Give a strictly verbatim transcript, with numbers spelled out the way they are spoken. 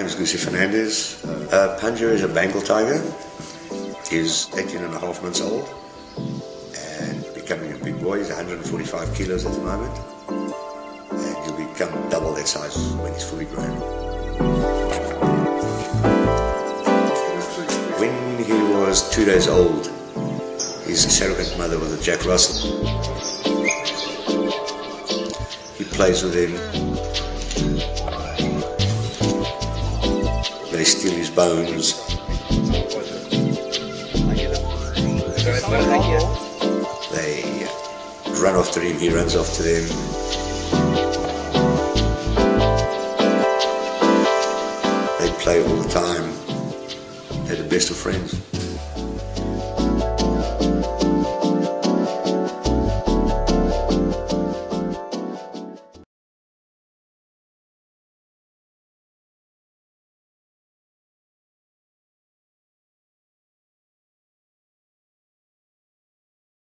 name's Lucy Fernandez. Uh, Punja is a Bengal tiger. He's eighteen and a half months old and becoming a big boy. He's one hundred forty-five kilos at the moment, and he'll become double that size when he's fully grown. When he was two days old, his surrogate mother was a Jack Russell. He plays with him. They steal his bones. They run after him, he runs after them. They play all the time. They're the best of friends.